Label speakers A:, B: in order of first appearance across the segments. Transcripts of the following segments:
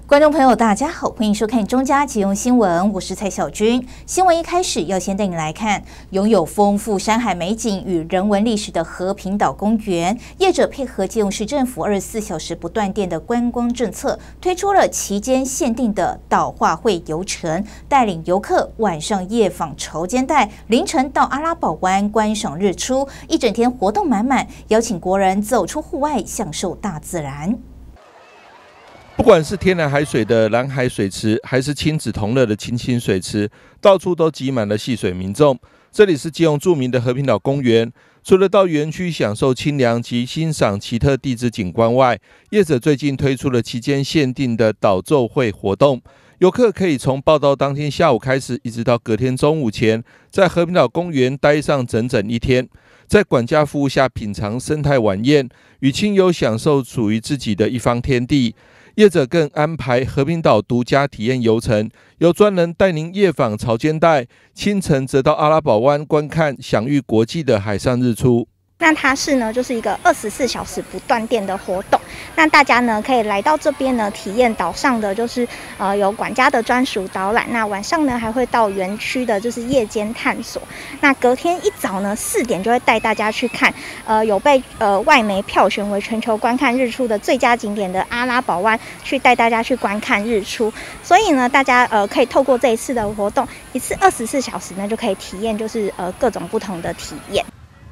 A: 观众朋友，大家好，欢迎收看中嘉即用新闻，我是蔡小军。新闻一开始要先带你来看，拥有丰富山海美景与人文历史的和平岛公园，业者配合基隆市政府24小时不断电的观光政策，推出了期间限定的岛画会游程，带领游客晚上夜访潮间带，凌晨到阿拉堡湾观赏日出，一整天活动满满，邀请国人走出户外，享受大自然。
B: 不管是天然海水的蓝海水池，还是亲子同乐的清清水池，到处都挤满了戏水民众。这里是基隆著名的和平岛公园，除了到园区享受清凉及欣赏奇特地质景观外，业者最近推出了期间限定的岛奏会活动。游客可以从报到当天下午开始，一直到隔天中午前，在和平岛公园待上整整一天，在管家服务下品尝生态晚宴，与亲友享受属于自己的一方天地。业者更安排和平岛独家体验游程，由专人带您夜访潮间带，清晨则到阿拉堡湾观看享誉国际的海上日出。
C: 那它是呢，就是一个24小时不断电的活动。那大家呢可以来到这边呢，体验岛上的就是有管家的专属导览。那晚上呢还会到园区的就是夜间探索。那隔天一早呢4点就会带大家去看有被外媒票选为全球观看日出的最佳景点的阿拉堡湾，去带大家去观看日出。所以呢，大家可以透过这一次的活动，一次24小时呢就可以体验就是各种不同的体验。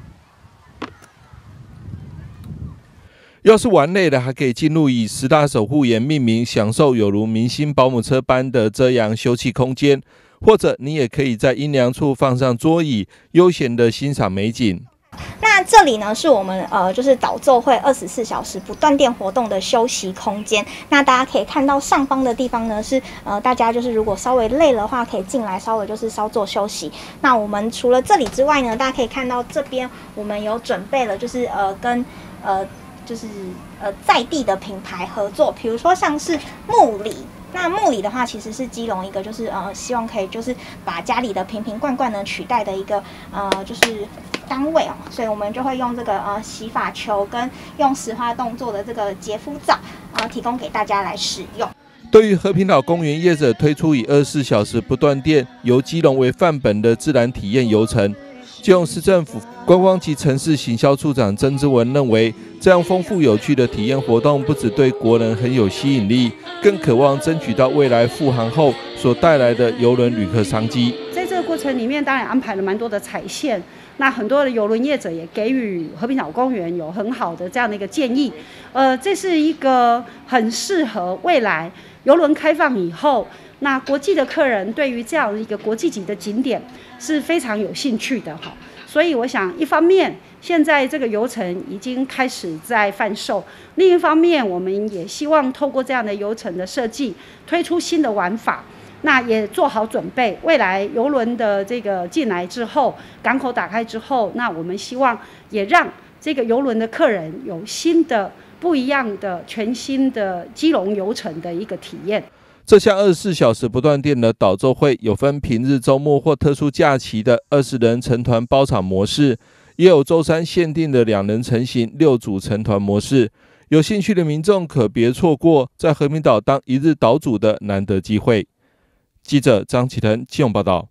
B: 要是玩累了，还可以进入以10大守护岩命名，享受有如明星保姆车般的遮阳休憩空间，或者你也可以在阴凉处放上桌椅，悠闲的欣赏美景。
C: 那这里呢是我们就是岛奏会24小时不断电活动的休息空间。那大家可以看到上方的地方呢是大家就是如果稍微累了的话，可以进来稍微就是稍作休息。那我们除了这里之外呢，大家可以看到这边我们有准备了就是跟就是在地的品牌合作，比如说像是木里。那木里的话，其实是基隆一个就是希望可以就是把家里的瓶瓶罐罐呢取代的一个就是单位哦，所以我们就会用这个洗发球跟用石花洞做的这个洁肤皂提供给大家来使用。
B: 对于和平岛公园业者推出以24小时不断电，由基隆为范本的自然体验游程，基隆市政府观光及城市行销处长曾之文认为，这样丰富有趣的体验活动，不只对国人很有吸引力，更渴望争取到未来复航后所带来的邮轮旅客商机。
D: 在这个过程里面，当然安排了蛮多的踩线，那很多的邮轮业者也给予和平岛公园有很好的这样的一个建议。这是一个很适合未来邮轮开放以后，那国际的客人对于这样一个国际级的景点是非常有兴趣的哈。所以我想，一方面现在这个游程已经开始在贩售，另一方面我们也希望透过这样的游程的设计，推出新的玩法，那也做好准备。未来邮轮的这个进来之后，港口打开之后，那我们希望也让这个邮轮的客人有新的、不一样的、全新的基隆游程的一个体验。
B: 这项24小时不断电的岛奏会有分平日、周末或特殊假期的20人成团包场模式，也有周三限定的2人成行6组成团模式。有兴趣的民众可别错过在和平岛当一日岛主的难得机会。记者张启腾基隆报道。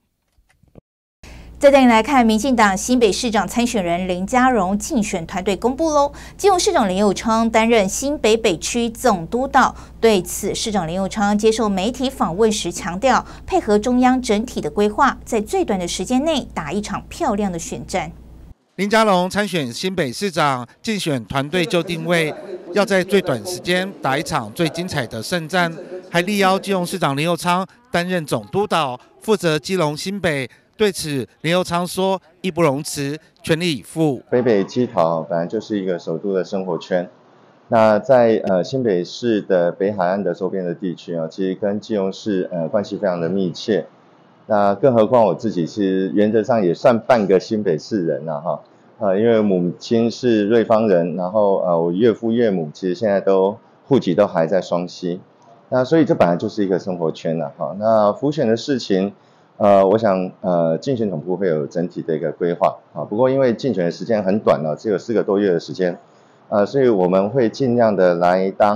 A: 再带你来看，民进党新北市长参选人林佳荣竞选团队公布喽。基隆市长林右昌担任新北北区总督导。对此，市长林右昌接受媒体访问时强调，配合中央整体的规划，在最短的时间内打一场漂亮的选战。
E: 林佳荣参选新北市长，竞选团队就定位要在最短时间打一场最精彩的胜战，还力邀基隆市长林右昌担任总督导，负责基隆新北。对此，林右昌说：“义不容辞，全力以赴。”
F: 北基桃本来就是一个首都的生活圈，那在新北市的北海岸的周边的地区啊，其实跟基隆市关系非常的密切。那更何况我自己是原则上也算半个新北市人了哈，因为母亲是瑞芳人，然后我岳父岳母其实现在都户籍都还在双溪，那所以这本来就是一个生活圈了哈。那浮选的事情。我想竞选总部会有整体的一个规划啊，不过因为竞选的时间很短了，只有4个多月的时间，所以我们会尽量的来当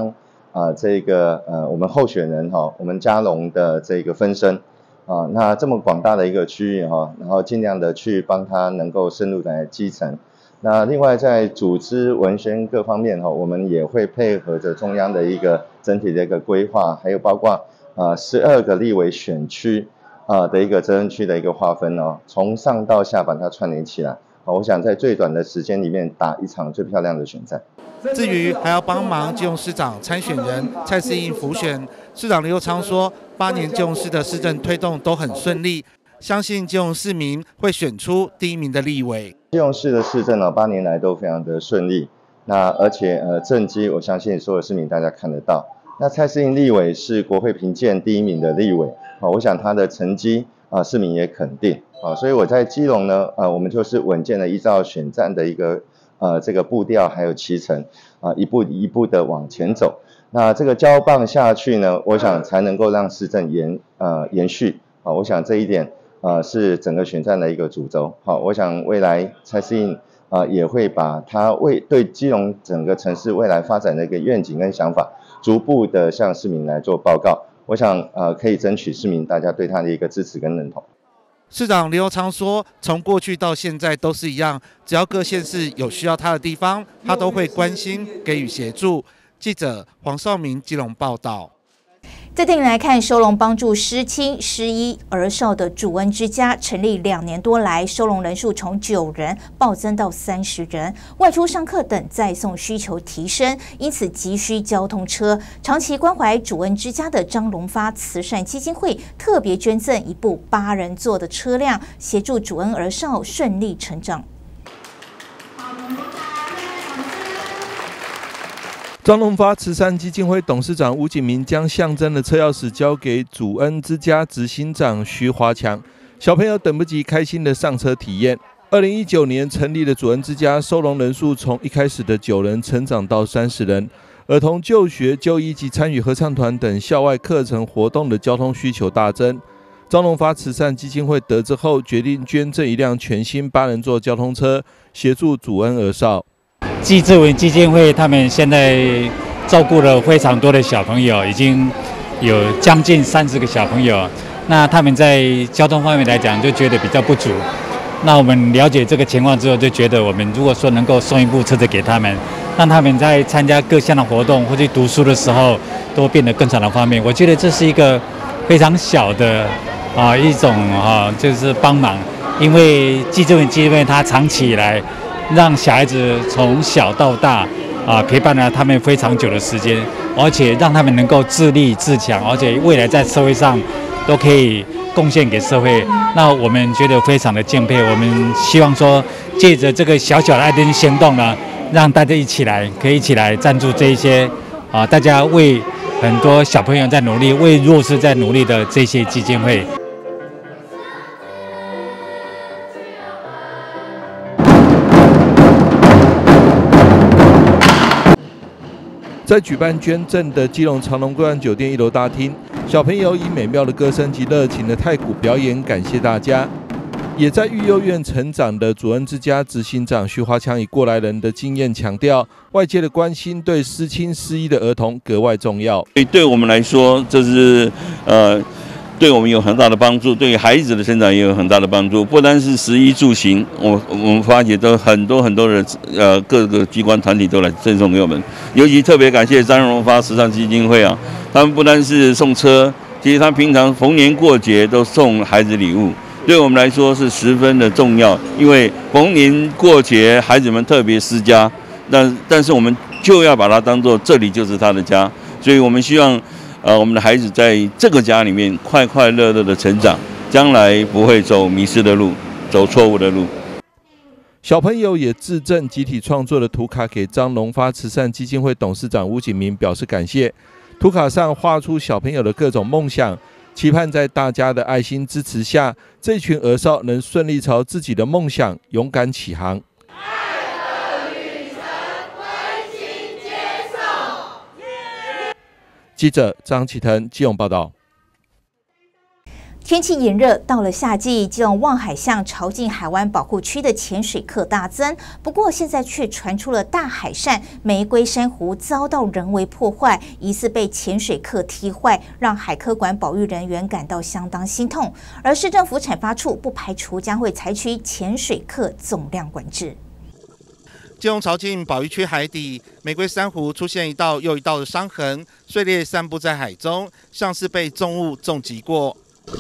F: 我们候选人我们嘉农的这个分身那这么广大的一个区域然后尽量的去帮他能够深入在基层。那另外在组织文宣各方面我们也会配合着中央的一个整体的一个规划，还有包括12个立委选区的一个责任区的一个划分从上到下把它串联起来。我想在最短的时间里面打一场最漂亮的选战。
E: 至于还要帮忙基隆市长参选人蔡适应辅选，市长刘昌说，8年基隆市的市政推动都很顺利，相信基隆市民会选出第1名的立委。
F: 基隆市的市政8年来都非常的顺利，那而且政绩我相信所有市民大家看得到。那蔡适应立委是国会评鉴第1名的立委我想他的成绩市民也肯定所以我在基隆呢我们就是稳健的依照选战的一个这个步调还有期程一步一步的往前走。那这个交棒下去呢，我想才能够让市政延续我想这一点是整个选战的一个主轴。我想未来蔡适应也会把他对基隆整个城市未来发展的一个愿景跟想法，逐步的向市民来做报告。我想可以争取市民大家对他的一个支持跟认同。
E: 市长刘昌说，从过去到现在都是一样，只要各县市有需要他的地方，他都会关心给予协助。记者黄少明基隆报道。
A: 再带你来看，收容帮助失亲、失医儿少的主恩之家成立2年多来，收容人数从9人暴增到30人，外出上课等再送需求提升，因此急需交通车。长期关怀主恩之家的张荣发慈善基金会特别捐赠一部8人座的车辆，协助主恩儿少顺利成长。
B: 张荣发慈善基金会董事长吴景明将象征的车钥匙交给主恩之家执行长徐华强，小朋友等不及开心的上车体验。2019年成立的主恩之家，收容人数从一开始的9人成长到30人，儿童就学、就医及参与合唱团等校外课程活动的交通需求大增。张荣发慈善基金会得知后，决定捐赠一辆全新8人座交通车，协助主恩儿少。
G: 季志文基金会他们现在照顾了非常多的小朋友，已经有将近30个小朋友。那他们在交通方面来讲，就觉得比较不足。那我们了解这个情况之后，就觉得我们如果说能够送一部车子给他们，让他们在参加各项的活动或者读书的时候，都变得更常的方便。我觉得这是一个非常小的一种就是帮忙，因为季志文基金会它长期以来让小孩子从小到大陪伴了他们非常久的时间，而且让他们能够自立自强，而且未来在社会上都可以贡献给社会。那我们觉得非常的敬佩。我们希望说，借着这个小小的爱心行动呢，让大家可以一起来赞助这一些大家为很多小朋友在努力、为弱势在努力的这些基金会。
B: 在举办捐赠的基隆长隆桂冠酒店1楼大厅，小朋友以美妙的歌声及热情的太鼓表演感谢大家。也在育幼院成长的主恩之家执行长徐华强以过来人的经验强调，外界的关心对失亲失医的儿童格外重要。
H: 对我们来说，这是对我们有很大的帮助，对孩子的成长也有很大的帮助。不单是食衣住行，我们发觉都很多的各个机关团体都来赠送给我们。尤其特别感谢张荣发慈善基金会他们不单是送车，其实他平常逢年过节都送孩子礼物，对我们来说是十分的重要。因为逢年过节孩子们特别思家，但是我们就要把它当作这里就是他的家，所以我们希望我们的孩子在这个家里面快快乐乐的成长，将来不会走迷失的路，走错误的路。
B: 小朋友也自赠集体创作的图卡给张荣发慈善基金会董事长吴景明表示感谢。图卡上画出小朋友的各种梦想，期盼在大家的爱心支持下，这群儿少能顺利朝自己的梦想勇敢起航。记者张启腾基隆报道。
A: 天气炎热，到了夏季，基隆望海巷潮境海湾保护区的潜水客大增。不过，现在却传出了大海扇玫瑰珊瑚遭到人为破坏，疑似被潜水客踢坏，让海科馆保育人员感到相当心痛。而市政府产发处不排除将会采取潜水客总量管制。
E: 基隆潮境保育区海底，玫瑰珊瑚出现一道又一道的伤痕，碎裂散布在海中，像是被重物重击过。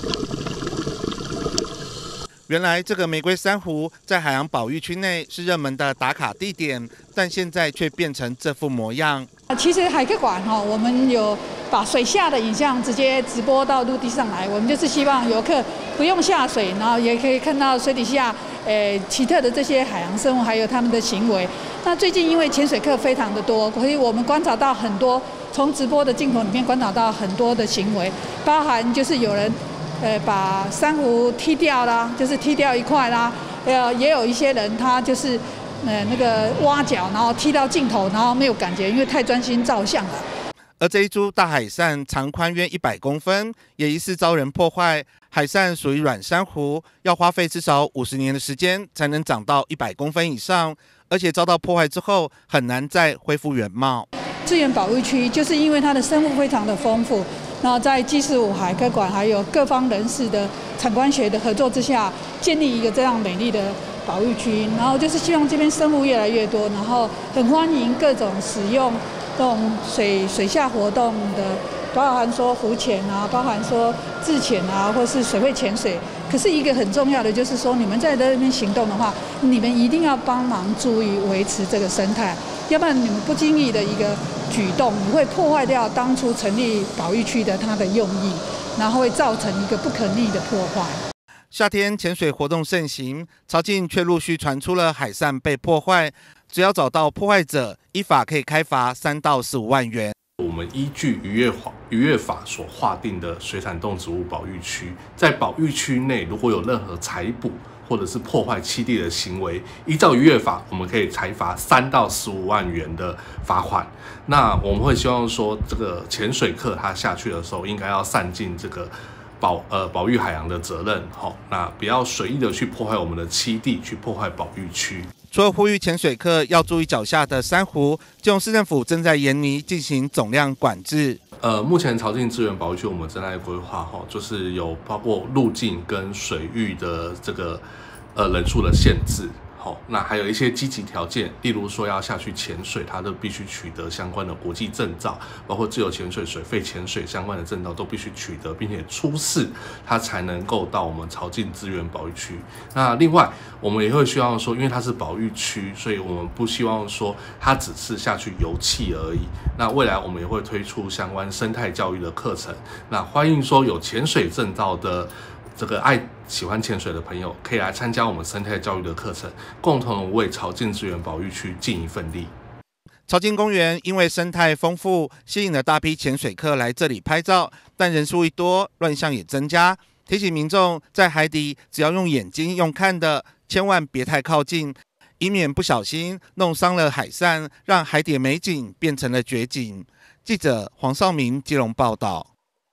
E: 原来这个玫瑰珊瑚在海洋保育区内是热门的打卡地点，但现在却变成这副模样。
I: 其实海科馆我们有把水下的影像直接直播到陆地上来，我们就是希望游客不用下水，然后也可以看到水底下奇特的这些海洋生物，还有他们的行为。那最近因为潜水客非常的多，所以我们观察到很多，从直播的镜头里面观察到很多的行为，包含就是有人把珊瑚踢掉啦，就是踢掉一块啦，也有一些人他就是那个挖角，然后踢到镜头，然后没有感觉，因为太专心照相了。
E: 而这一株大海扇长宽约100公分，也疑似遭人破坏。海扇属于软珊瑚，要花费至少50年的时间才能长到100公分以上，而且遭到破坏之后很难再恢复原貌。
I: 资源保育区就是因为它的生物非常的丰富，然后在基石5海科馆还有各方人士的产官学的合作之下，建立一个这样美丽的保育区，然后就是希望这边生物越来越多，然后很欢迎各种使用这种水下活动的，包含说浮潜啊，包含说自潜啊，或是水会潜水。可是一个很重要的就是说，你们在这边行动的话，你们一定要帮忙注意维持这个生态，要不然你们不经意的一个举动，你会破坏掉当初成立保育区的它的用意，然后会造成一个不可逆的破坏。
E: 夏天潜水活动盛行，潮境却陆续传出了海扇被破坏，只要找到破坏者，依法可以开罚3到15万元。
J: 我们依据渔业法所划定的水产动植物保育区，在保育区内如果有任何采捕或者是破坏栖地的行为，依照渔业法，我们可以裁罚3到15万元的罚款。那我们会希望说，这个潜水客他下去的时候，应该要善尽这个保育海洋的责任，那不要随意的去破坏我们的栖地，去破坏保育区。
E: 除了呼吁潜水客要注意脚下的珊瑚，基隆市政府正在研拟进行总量管制。
J: 目前潮境资源保育区我们正在规划，就是有包括路径跟水域的这个人数的限制。那还有一些积极条件，例如说要下去潜水，它都必须取得相关的国际证照，包括自由潜水、水肺潜水相关的证照都必须取得，并且出示，它才能够到我们潮境资源保育区。那另外，我们也会希望说，因为它是保育区，所以我们不希望说它只是下去游憩而已。那未来我们也会推出相关生态教育的课程，那欢迎说有潜水证照的这个喜欢潜水的朋友可以来参加我们生态教育的课程，共同为潮境资源保育区尽一份力。
E: 潮境公园因为生态丰富，吸引了大批潜水客来这里拍照，但人数一多，乱象也增加。提醒民众在海底只要用眼睛用看的，千万别太靠近，以免不小心弄伤了海扇，让海底美景变成了绝景。记者黄少明基隆报道。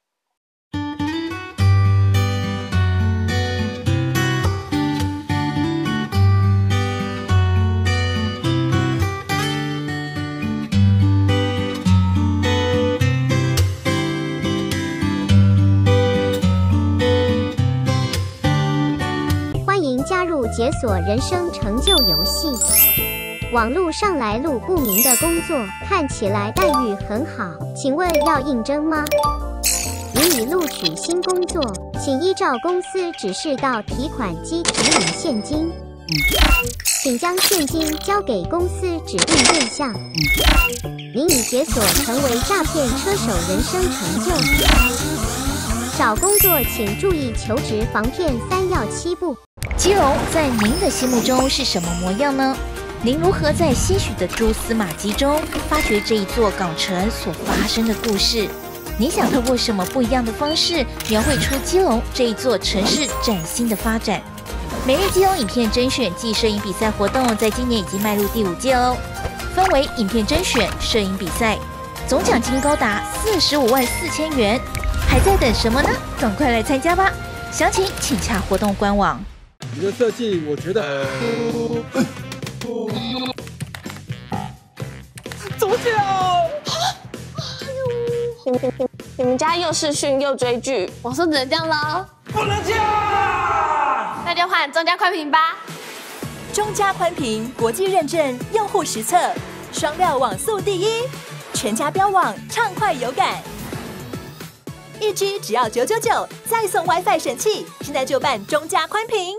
K: 加入解锁人生成就游戏，网路上来路不明的工作，看起来待遇很好，请问要应征吗？予以录取新工作，请依照公司指示到提款机提领现金，请将现金交给公司指定对象。您已解锁成为诈骗车手人生成就。找工作请注意求职防骗3要7步。
A: 基隆在您的心目中是什么模样呢？您如何在些许的蛛丝马迹中发掘这一座港城所发生的故事？你想透过什么不一样的方式描绘出基隆这一座城市崭新的发展？每日基隆影片甄选暨摄影比赛活动在今年已经迈入第5届哦，分为影片甄选、摄影比赛，总奖金高达45万4千元，还在等什么呢？赶快来参加吧！ 详情请洽活动官网。
L: 你的设计，我觉得
M: 怎么讲？你们家又视讯又追剧，我说只能这样喽，
N: 不能这样，
M: 那就换中嘉宽屏吧。
O: 中嘉宽屏国际认证，用户实测，双料网速第一，全家标网畅快有感，1G 只要999，再送 WiFi 神器，现在就办中嘉宽屏。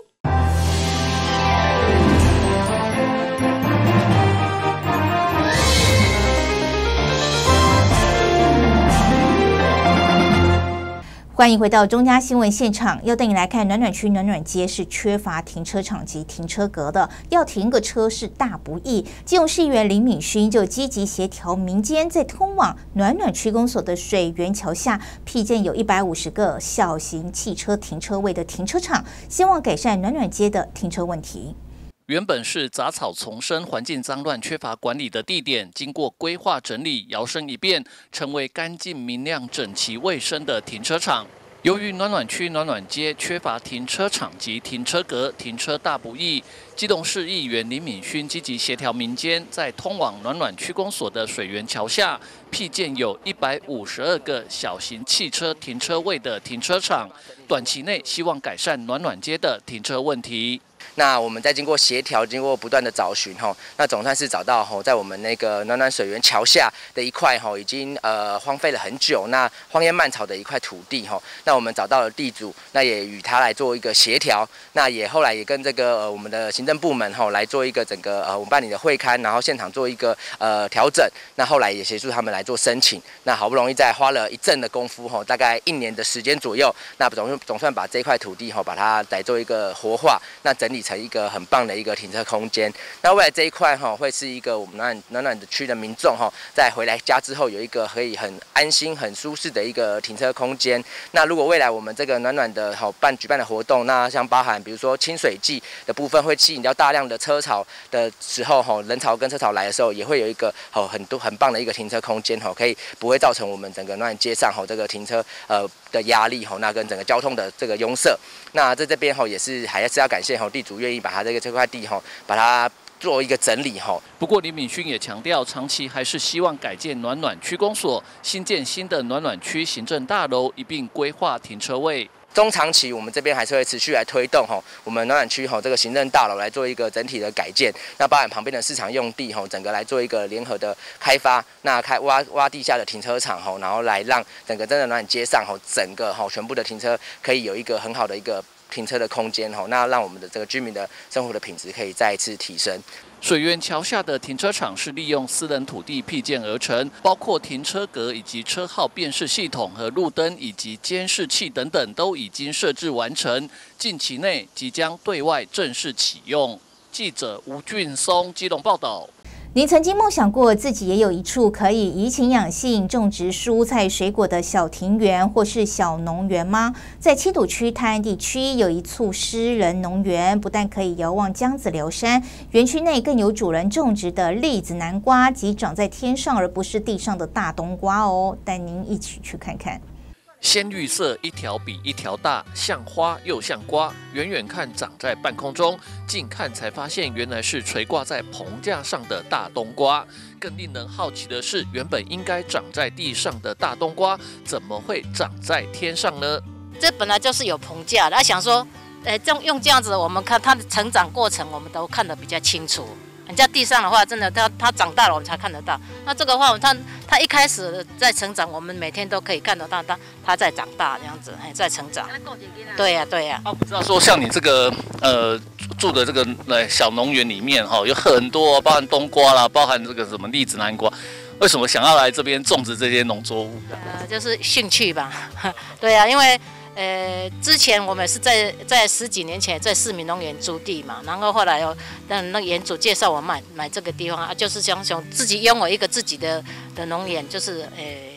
A: 欢迎回到中嘉新闻现场，要带你来看暖暖区暖暖街是缺乏停车场及停车格的，要停个车是大不易。基隆市议员林敏勋就积极协调民间，在通往暖暖区公所的水源桥下辟建有150个小型汽车停车位的停车场，希望改善暖暖街的停车问题。
P: 原本是杂草丛生、环境脏乱、缺乏管理的地点，经过规划整理，摇身一变，成为干净明亮、整齐卫生的停车场。由于暖暖区暖暖街缺乏停车场及停车格，停车大不易，基隆市议员林敏勋积极协调民间，在通往暖暖区公所的水源桥下辟建有152个小型汽车停车位的停车场，短期内希望改善暖暖街的停车问题。
Q: 那我们在经过协调、经过不断的找寻那总算是找到在我们那个暖暖水源桥下的一块已经荒废了很久、那荒烟蔓草的一块土地那我们找到了地主，那也与他来做一个协调，那也后来也跟这个我们的行政部门来做一个整个我们办理的会勘，然后现场做一个调整，那后来也协助他们来做申请，那好不容易在花了一阵的功夫大概1年的时间左右，那总算把这块土地把它来做一个活化，那整理成一个很棒的一个停车空间。那未来这一块会是一个我们暖暖的区的民众在回来家之后有一个可以很安心、很舒适的一个停车空间。那如果未来我们这个暖暖的举办的活动，那像包含比如说清水季的部分，会吸引到大量的车潮的时候人潮跟车潮来的时候，也会有一个很棒的一个停车空间可以不会造成我们整个暖暖街上这个停车的压力那跟整个交通的这个拥塞。那在这边也是还是要感谢地主愿意把他这块地把它做一个整理
P: 不过林敏勋也强调，长期还是希望改建暖暖区公所，新建新的暖暖区行政大楼，一并规划停车位。
Q: 中长期我们这边还是会持续来推动我们暖暖区这个行政大楼来做一个整体的改建，那包含旁边的市场用地整个来做一个联合的开发，那挖地下的停车场然后来让整个真的暖暖街上整个全部的停车可以有一个很好的一个停车的空间那让我们的这个居民的生活的品质可以再一次提升。
P: 水源桥下的停车场是利用私人土地辟建而成，包括停车格以及车号辨识系统和路灯以及监视器等等都已经设置完成，近期内即将对外正式启用。记者吴俊松基隆报道。
A: 您曾经梦想过自己也有一处可以怡情养性、种植蔬菜水果的小庭园或是小农园吗？在七堵区泰安地区有一处私人农园，不但可以遥望江子寮山，园区内更有主人种植的栗子、南瓜及长在天上而不是地上的大冬瓜哦。带您一起去看看。
P: 鲜绿色，一条比一条大，像花又像瓜。远远看长在半空中，近看才发现原来是垂挂在棚架上的大冬瓜。更令人好奇的是，原本应该长在地上的大冬瓜，怎么会长在天上呢？
R: 这本来就是有棚架的，想说，用这样子，我们看它的成长过程，我们都看得比较清楚。人家地上的话，真的它长大了，我们才看得到。那这个话，它一开始在成长，我们每天都可以看得到它在长大这样子，在成长。对呀，对呀。
P: 不知道说像你这个住的这个小农园里面有很多，包含冬瓜啦，包含这个什么栗子、南瓜，为什么想要来这边种植这些农作物？
R: 就是兴趣吧。对呀，因为。之前我们是在10几年前在市民农园租地嘛，然后后来那园主介绍我买这个地方就是想自己拥有一个自己的农园，就是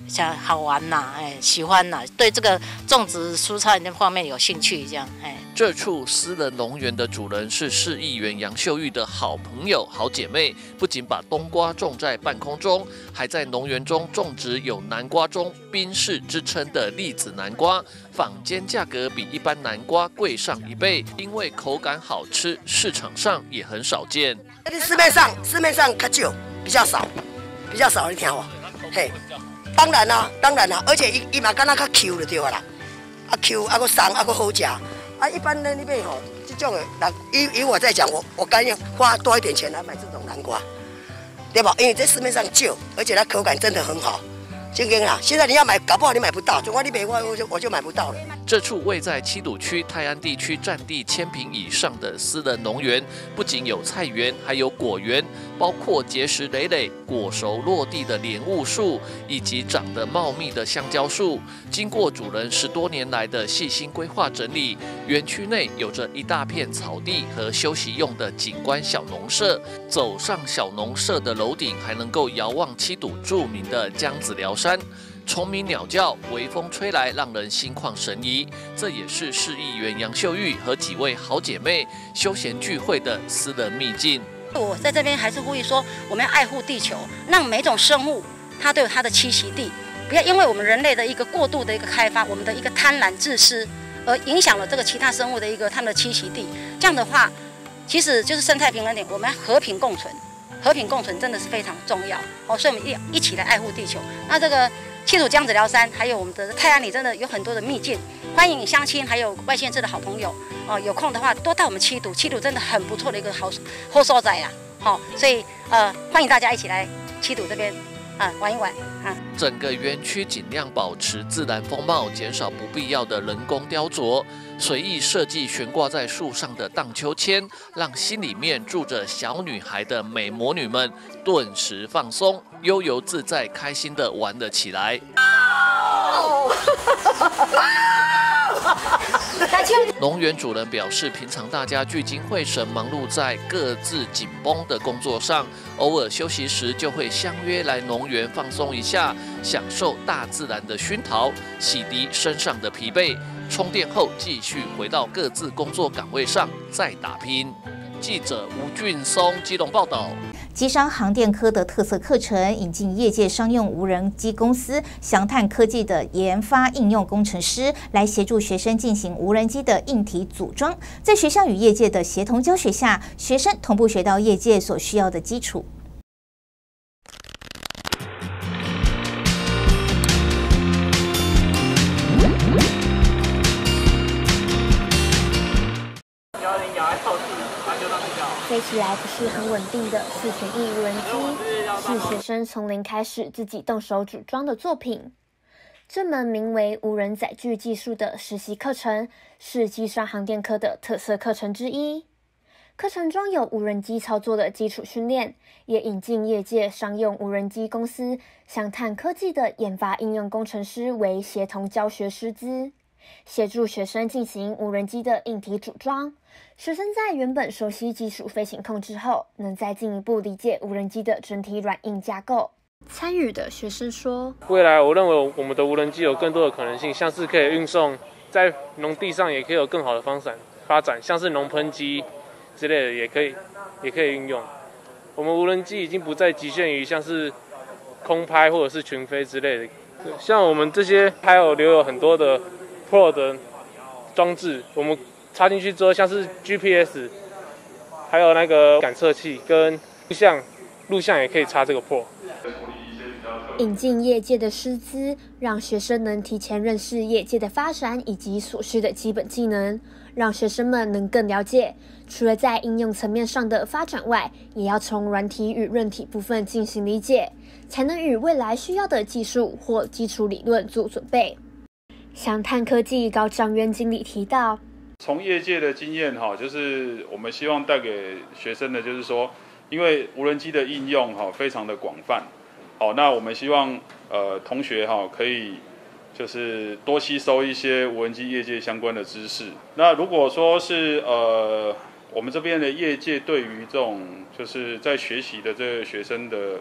R: 想好玩呐，喜欢呐，对这个种植蔬菜那方面有兴趣，这样，
P: 这处私人农园的主人是市议员杨秀玉的好朋友、好姐妹，不仅把冬瓜种在半空中，还在农园中种植有南瓜中宾士之称的栗子南瓜，坊间价格比一般南瓜贵上1倍，因为口感好吃，市场上也很少见。
N: 市面上比较少，你听我，嘿，当然啦，而且伊嘛敢若较 Q 就对啦，Q 个松个好食。一般呢，那边这种的，以我在讲，我甘愿花多一点钱来买这种南瓜，对吧？因为在市面上旧，而且它口感真的很好。真跟啦，现在你要买，搞不好你买不到，就我你没我就买不到了。
P: 这处位在七堵区泰安地区占地1000坪以上的私人农园，不仅有菜园，还有果园，包括结实累累、果熟落地的莲雾树，以及长得茂密的香蕉树。经过主人10多年来的细心规划整理，园区内有着一大片草地和休息用的景观小农舍。走上小农舍的楼顶，还能够遥望七堵著名的江子寮山。虫鸣鸟叫，微风吹来，让人心旷神怡。这也是市议员杨秀玉和几位好姐妹休闲聚会的私人秘境。
R: 我在这边还是呼吁说，我们要爱护地球，让每种生物它都有它的栖息地，不要因为我们人类的一个过度的一个开发，我们的一个贪婪自私，而影响了这个其他生物的一个它们的栖息地。这样的话，其实就是生态平衡点，我们要和平共存。和平共存真的是非常重要哦，所以我们一起来爱护地球。那这个七堵江子寮山，还有我们的泰安里，真的有很多的秘境，欢迎乡亲还有外县市的好朋友哦，有空的话多到我们七堵真的很不错的一个好所在啦，好，所以欢迎大家一起来七堵这边玩一玩啊。
P: 整个园区尽量保持自然风貌，减少不必要的人工雕琢。随意设计悬挂在树上的荡秋千，让心里面住着小女孩的美魔女们顿时放松，悠游自在，开心地玩了起来。农园主人表示，平常大家聚精会神，忙碌在各自紧绷的工作上，偶尔休息时就会相约来农园放松一下，享受大自然的熏陶，洗涤身上的疲惫。充电后，继续回到各自工作岗位上再打拼。记者吴俊松基隆报道。
A: 机商航电科的特色课程引进业界商用无人机公司翔探科技的研发应用工程师，来协助学生进行无人机的硬体组装。在学校与业界的协同教学下，学生同步学到业界所需要的基础。
S: 飞起来不是很稳定的4旋翼无人机，是学生从零开始自己动手组装的作品。这门名为无人载具技术的实习课程，是机商航电科的特色课程之一。课程中有无人机操作的基础训练，也引进业界商用无人机公司翔探科技的研发应用工程师为协同教学师资，协助学生进行无人机的硬体组装。学生在原本熟悉基础飞行控制后，能再进一步理解无人机的整体软硬架构。参与的学生说，
T: 未来我认为我们的无人机有更多的可能性，像是可以运送在农地上，也可以有更好的发展，像是农喷机之类的也可以运用。我们无人机已经不再局限于像是空拍或者是群飞之类的，像我们这些还有留有很多的 Pro 的装置，我们插进去之后，像是 GPS， 还有那个感测器跟录像也可以插这个 Pro。
S: 引进业界的师资，让学生能提前认识业界的发展以及所需的基本技能，让学生们能更了解。除了在应用层面上的发展外，也要从软体与韧体部分进行理解，才能与未来需要的技术或基础理论做准备。翔探科技高张渊经理提到，
U: 从业界的经验就是我们希望带给学生的就是说，因为无人机的应用非常的广泛，那我们希望同学可以就是多吸收一些无人机业界相关的知识。那如果说是我们这边的业界对于这种就是在学习的这个学生的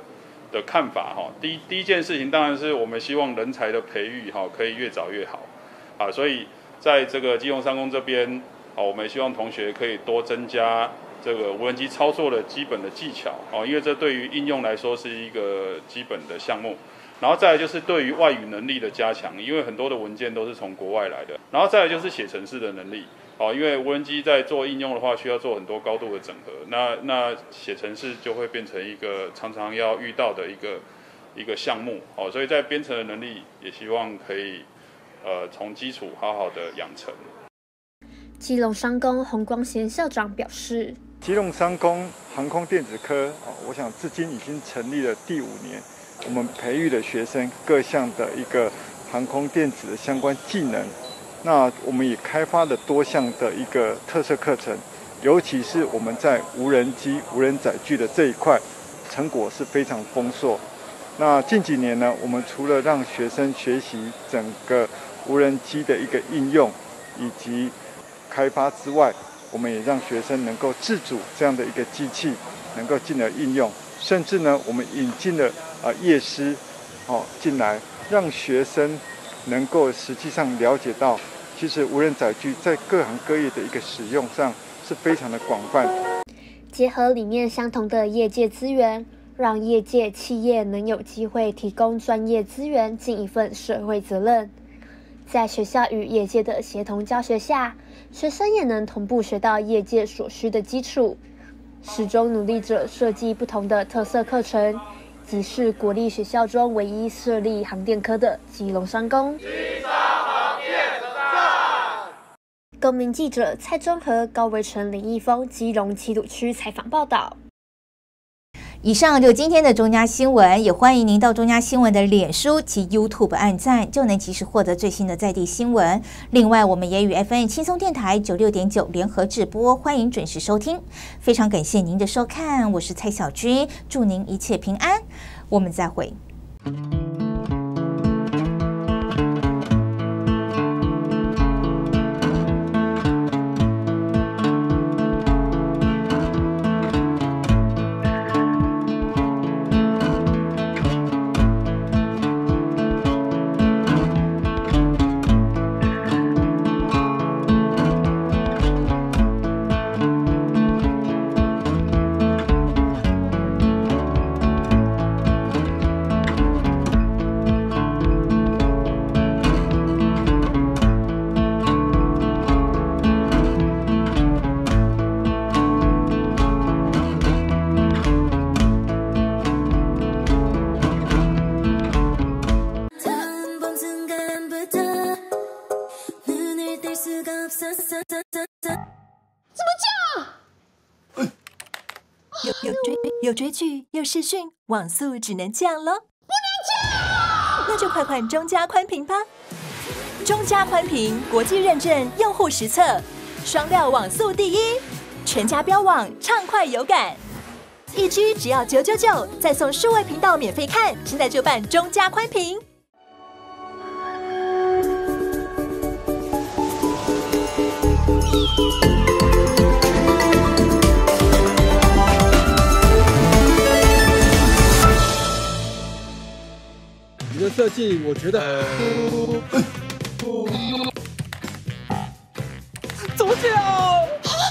U: 的看法哈，第一件事情当然是我们希望人才的培育哈可以越早越好啊，所以在这个基隆商工这边啊，我们希望同学可以多增加这个无人机操作的基本的技巧哦，因为这对于应用来说是一个基本的项目。然后再来就是对于外语能力的加强，因为很多的文件都是从国外来的。然后再来就是写程式的能力。哦，因为无人机在做应用的话，需要做很多高度的整合，那写程式就会变成一个常常要遇到的一个项目。哦，所以在编程的能力也希望可以从基础好好的养成。
S: 基隆商工洪光贤校长表示，
C: 基隆商工航空电子科我想至今已经成立了第5年，我们培育的学生各项的一个航空电子的相关技能。那我们也开发了多项的一个特色课程，尤其是我们在无人机、无人载具的这一块，成果是非常丰硕。那近几年呢，我们除了让学生学习整个无人机的一个应用以及开发之外，我们也让学生能够自主这样的一个机器，能够进而应用，甚至呢，我们引进了业师进来，让学生能够实际上了解到，其实无人载具在各行各业的一个使用上是非常的广泛。
S: 结合理念相同的业界资源，让业界企业能有机会提供专业资源，尽一份社会责任。在学校与业界的协同教学下，学生也能同步学到业界所需的基础，始终努力着设计不同的特色课程。即是国立学校中唯一设立航电科的基隆商工。公民记者蔡中和、高维成、林义峰，基隆七堵区采访报道。
A: 以上就今天的中嘉新闻，也欢迎您到中嘉新闻的脸书及 YouTube 按赞，就能及时获得最新的在地新闻。另外，我们也与 FN 轻松电台96.9联合直播，欢迎准时收听。非常感谢您的收看，我是蔡小军，祝您一切平安，我们再会。
O: 有追剧，有视讯，网速只能降咯。不能降！那就快换中嘉宽频吧。中嘉宽频国际认证，用户实测，双料网速第一，全家标网，畅快有感。1G 只要999，再送数位频道免费看，现在就办中嘉宽频。
L: 你的设计，我觉得
M: 怎么讲？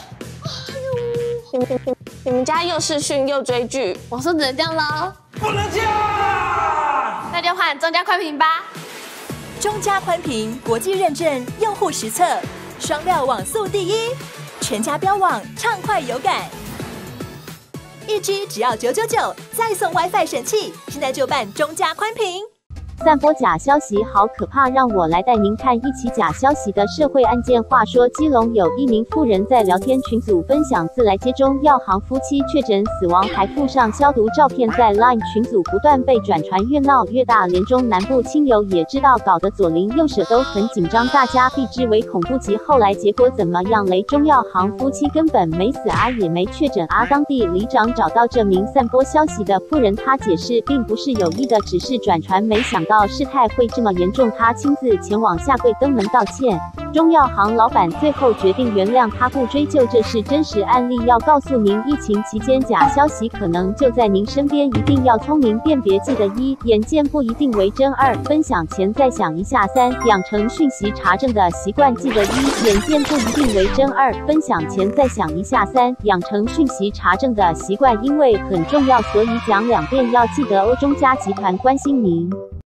M: 你们家又视讯又追剧，我说只能这样咯。不能这样，那就换中嘉宽频吧。
O: 中嘉宽频国际认证，用户实测，双料网速第一，全家标网，畅快有感。1G 只要999，再送 WiFi 神器，现在就办中嘉宽频。
V: 散播假消息好可怕，让我来带您看一起假消息的社会案件。话说，基隆有一名妇人在聊天群组分享自来接中药行夫妻确诊死亡，还附上消毒照片，在 LINE 群组不断被转传，越闹越大。连中南部亲友也知道，搞得左邻右舍都很紧张，大家避之唯恐不及。后来结果怎么样嘞？中药行夫妻根本没死啊，也没确诊啊。当地里长找到这名散播消息的妇人，她解释并不是有意的，只是转传，没想到事态会这么严重，他亲自前往下跪登门道歉。中药行老板最后决定原谅他，不追究，这是真实案例。要告诉您，疫情期间假消息可能就在您身边，一定要聪明辨别。记得1，眼见不一定为真；2，分享前再想一下；3，养成讯息查证的习惯。记得1，眼见不一定为真；2，分享前再想一下；3，养成讯息查证的习惯，因为很重要，所以讲2遍。要记得哦。中嘉集团关心您。